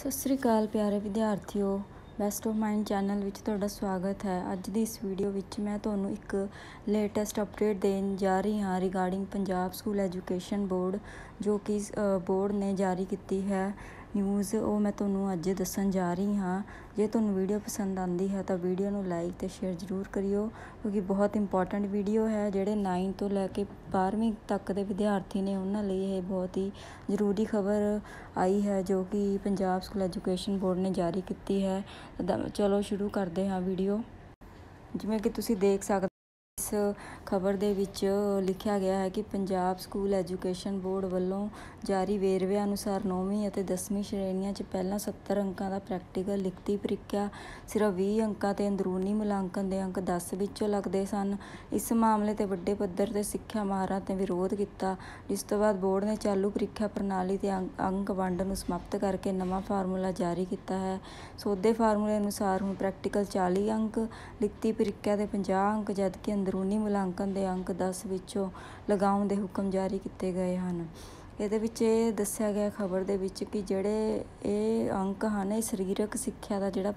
सत श्री अकाल प्यारे विद्यार्थियों, बेस्ट ऑफ माइंड चैनल विच तुहाडा स्वागत है। अज दी इस वीडियो विच मैं तुहानूं एक लेटेस्ट अपडेट देन जा रही हाँ regarding Punjab school education board, जो कि बोर्ड ने जारी की है न्यूज़। वो मैं तुहानूं अज दस्सण जा रही हाँ। जे तुहानूं वीडियो पसंद आती है तो वीडियो नूं लाइक तो शेयर जरूर करियो, क्योंकि बहुत इंपॉर्टेंट वीडियो है। जिहड़े 9 तो लैके 12वीं तक के विद्यार्थी ने उन्हां लई ये बहुत ही जरूरी खबर आई है, जो कि पंजाब स्कूल एजुकेशन बोर्ड ने जारी की है। चलो शुरू करते हाँ वीडियो। जिवें कि तुसीं देख सकते इस खबर दे विच लिखिया गया है कि पंजाब स्कूल एजुकेशन बोर्ड वालों जारी वेरवे अनुसार 9वीं और 10वीं श्रेणियां च पहला 70 अंकों का प्रैक्टिकल लिखती प्रीख्या सिर्फ 20 अंकों ते अंदरूनी मुलांकन के अंक 10 विचों लगते सन। इस मामले ते वड्डे पद्धर ते सिक्ख्या माहरां ने विरोध किया, जिस तो बाद बोर्ड ने चालू प्रीख्या प्रणाली ते अंक वंड नूं समाप्त करके नवा फार्मूला जारी किया है। सौदे फार्मूले अनुसार हुण प्रैक्टिकल 40 अंक, लिखती प्रीख्या के 50 अंक, जबकि अंदरूनी मुलांकन के अंक 10 विचों लगाउण दे हुक्म जारी किए गए हैं। ਇਹਦੇ ਵਿੱਚ ਇਹ ਦੱਸਿਆ ਗਿਆ ਖਬਰ ਦੇ ਵਿੱਚ ਕਿ ਜਿਹੜੇ ਇਹ ਅੰਕ ਹਨ, ਇਹ ਸਰੀਰਕ ਸਿੱਖਿਆ ਦਾ ਜਿਹੜਾ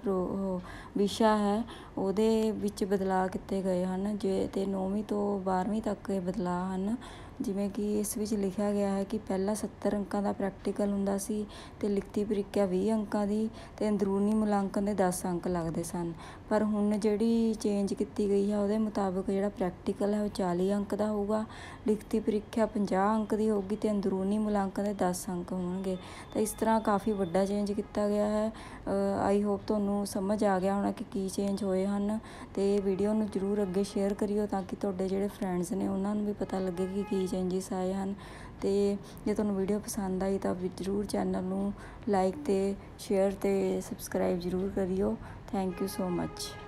ਵਿਸ਼ਾ ਹੈ ਉਹਦੇ ਵਿੱਚ ਬਦਲਾਅ ਕੀਤੇ ਗਏ ਹਨ। ਜੇ ਤੇ 9ਵੀਂ ਤੋਂ 12ਵੀਂ ਤੱਕ ਇਹ ਬਦਲਾਅ ਹਨ। ਜਿਵੇਂ ਕਿ ਇਸ ਵਿੱਚ ਲਿਖਿਆ ਗਿਆ ਹੈ ਕਿ ਪਹਿਲਾਂ 70 ਅੰਕਾਂ ਦਾ ਪ੍ਰੈਕਟੀਕਲ ਹੁੰਦਾ ਸੀ ਤੇ ਲਿਖਤੀ ਪ੍ਰੀਖਿਆ 20 ਅੰਕਾਂ ਦੀ ਤੇ ਅੰਦਰੂਨੀ ਮੁਲਾਂਕਣ ਦੇ 10 ਅੰਕ ਲੱਗਦੇ ਸਨ। ਪਰ ਹੁਣ ਜਿਹੜੀ ਚੇਂਜ ਕੀਤੀ ਗਈ ਹੈ ਉਹਦੇ ਮੁਤਾਬਕ ਜਿਹੜਾ ਪ੍ਰੈਕਟੀਕਲ ਹੈ ਉਹ 40 ਅੰਕ ਦਾ ਹੋਊਗਾ, ਲਿਖਤੀ ਪ੍ਰੀਖਿਆ 50 ਅੰਕ ਦੀ ਹੋਊਗੀ ਤੇ ਅੰਦਰੂਨੀ ਮੁਲਾਂਕਣ ਦੇ 10 ਅੰਕ ਹੋਣਗੇ। ਤਾਂ ਇਸ ਤਰ੍ਹਾਂ ਕਾਫੀ ਵੱਡਾ ਚੇਂਜ ਕੀਤਾ ਗਿਆ ਹੈ। ਆਈ ਹੋਪ ਤੁਹਾਨੂੰ ਸਮਝ ਆ ਗਿਆ ਹੋਣਾ ਕਿ ਕੀ ਚੇਂਜ ਹੋਏ ਹਨ। ਤੇ ਵੀਡੀਓ ਨੂੰ ਜ਼ਰੂਰ ਅੱਗੇ ਸ਼ੇਅਰ ਕਰਿਓ ਤਾਂ ਕਿ ਤੁਹਾਡੇ ਜਿਹੜੇ ਫਰੈਂਡਸ ਨੇ ਉਹਨਾਂ ਨੂੰ ਵੀ ਪਤਾ ਲੱਗੇ ਕਿ ਕੀ ਚੇਂਜਿਸ ਆਏ ਹਨ। ਤੇ ਜੇ ਤੁਹਾਨੂੰ ਵੀਡੀਓ ਪਸੰਦ ਆਈ ਤਾਂ ਜ਼ਰੂਰ ਚੈਨਲ ਨੂੰ ਲਾਈਕ ਤੇ ਸ਼ੇਅਰ ਤੇ ਸਬਸਕ੍ਰਾਈਬ ਜ਼ਰੂਰ ਕਰਿਓ। Thank you so much.